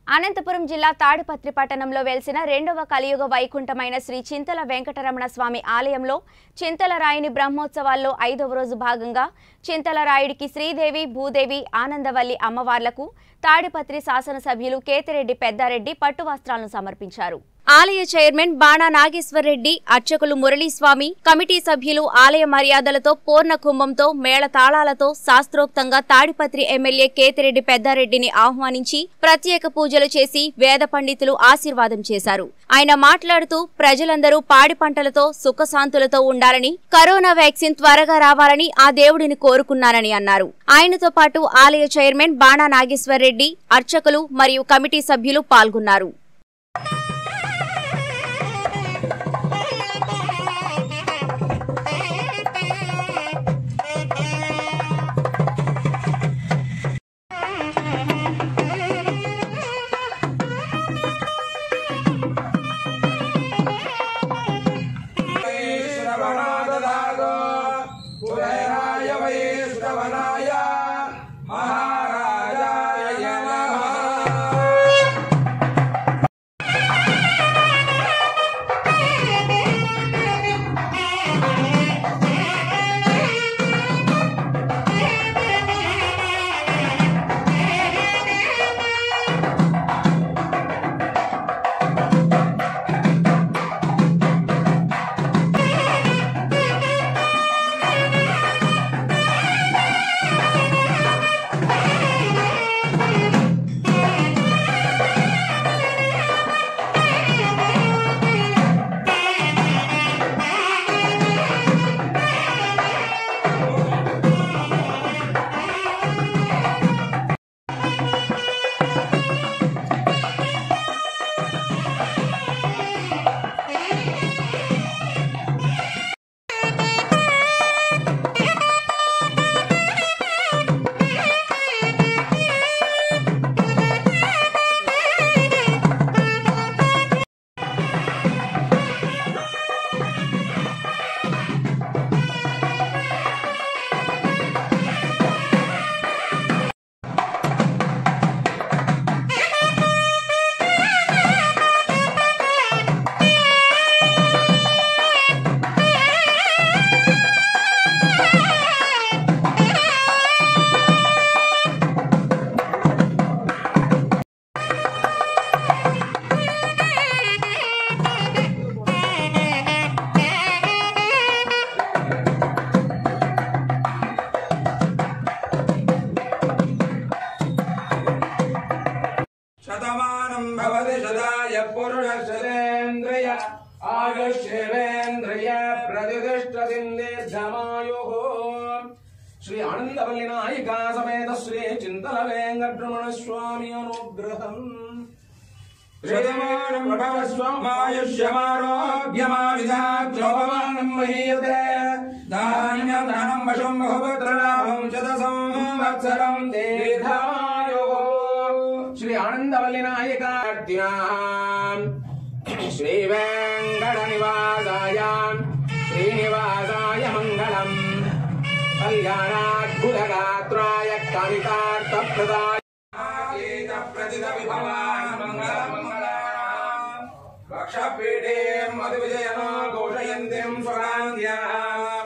అనంతపురం జిల్లా తాడిపత్రి పట్టణంలో వెలిసిన రెండవ కలియుగ వైకుంఠమైన శ్రీ చింతల వెంకటరమణ స్వామి ఆలయంలో చింతల రాయిని బ్రహ్మోత్సవాల్లో 5వ రోజు భాగంగా చింతల రాయుడికి శ్రీదేవి భూదేవి ఆనందవల్లి అమ్మవార్లకు తాడిపత్రి శాసనసభ్యులు కేతిరెడ్డి పెద్దారెడ్డి పట్టు వస్త్రాలను సమర్పించారు. ఆలయ చైర్మన్ బాణా నాగేశ్వర్ రెడ్డి, అర్చకులు మురళీస్వామి, కమిటీ సభ్యులు ఆలయ మర్యాదలతో పూర్ణ కుంభంతో మేళతాళాలతో శాస్త్రోక్తంగా తాడిపత్రి ఎమ్మెల్యే కేతిరెడ్డి పెద్దారెడ్డిని ఆహ్వానించి ప్రత్యేక పూజలు చేసి వేద పండితులు ఆశీర్వాదం చేశారు. ఆయన మాట్లాడుతూ ప్రజలందరూ పాడి పంటలతో సుఖశాంతులతో ఉండాలని, కరోనా వ్యాక్సిన్ త్వరగా రావాలని ఆ దేవుడిని కోరుకున్నానని అన్నారు. ఆయనతో పాటు ఆలయ చైర్మన్ బాణా నాగేశ్వర్ రెడ్డి, అర్చకులు మరియు కమిటీ సభ్యులు పాల్గొన్నారు. शतमानं भवति शताय पुरुषशतेन्द्रिय आयुष्येवेन्द्रिय प्रतिष्ठतिर्दीर्घमायुः। श्री आनंदवल्ली नायिका समेत श्री चिंतल वेंकटरमण स्वामी अनुग्रहम्। शतमानं भवस्वामायुष्यमारोग्यमाविधाक्षोभमानं महीयते धान्यं धनं वशं बहुपुत्रलाभं शतसंवत्सरं दीर्घमायुः। श्री आनंदवल्ली नायिका श्री वेंकट निवासाय श्रीनिवासाय मंगलम् कल्याणाद्भुत गात्राय कवितार्थप्रदाय प्रतिद विभवान् मंगलम् वक्षपीठे मधुविजयनो घोषयन्तीं स्वरान्ध्याम्।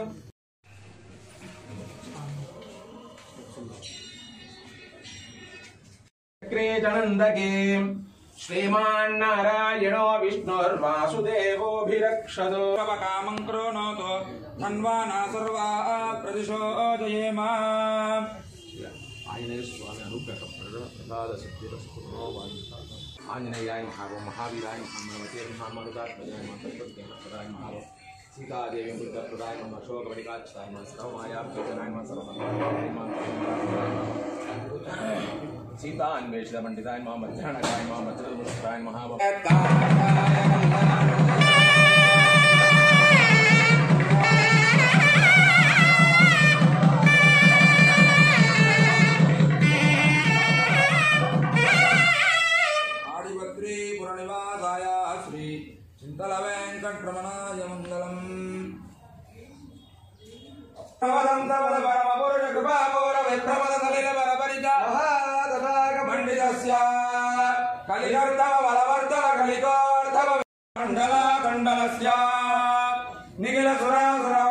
क्रेतनन्दके श्रीमान्नारायणो विष्णुर्वासुदेवोऽभिरक्षतो कामं कृणोतु धन्वाना सर्वा प्रदिशो जयेम। आंजनेय स्वामी अनुग्रह प्रसाद सिद्धिरस्तु आंजनेयाय नमः महावीराय नमः मनमते नमः मरुदात्मजाय नमः तत्त्वज्ञानप्रदाय नमः सीतादेवी बुद्धप्रदाय नमः अशोकवनिकाक्षाय नमः सर्वमायाप्रदाय नमः सर्वमङ्गलाय नमः सीता अन्वेषित पंडिताय नमः मध्याह्नकाय नमः मध्यमुष्टाय नमः। ताडिपत्रि पुरनिवासाय श्री चिंतल वेंकटरमणाय मंगलम्। कृपा कलिकर्तव बलवर्तव कलिकोर्तव मंडला कंडलस्य निखिल सुरासुरा